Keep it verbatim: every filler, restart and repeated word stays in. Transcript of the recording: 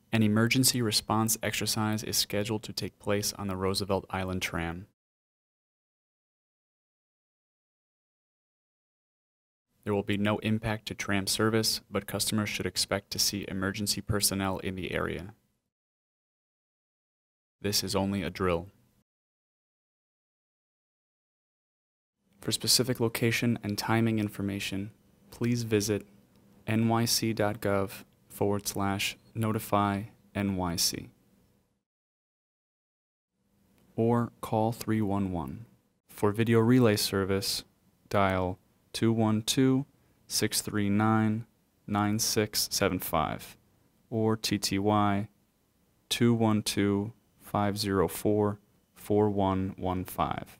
An emergency response exercise is scheduled to take place on the Roosevelt Island tram. There will be no impact to tram service, but customers should expect to see emergency personnel in the area. This is only a drill. For specific location and timing information, please visit N Y C dot gov forward slash notify N Y C or call three one one. For video relay service, dial two one two, six three nine, nine six seven five or T T Y two one two, five zero four, four one one five.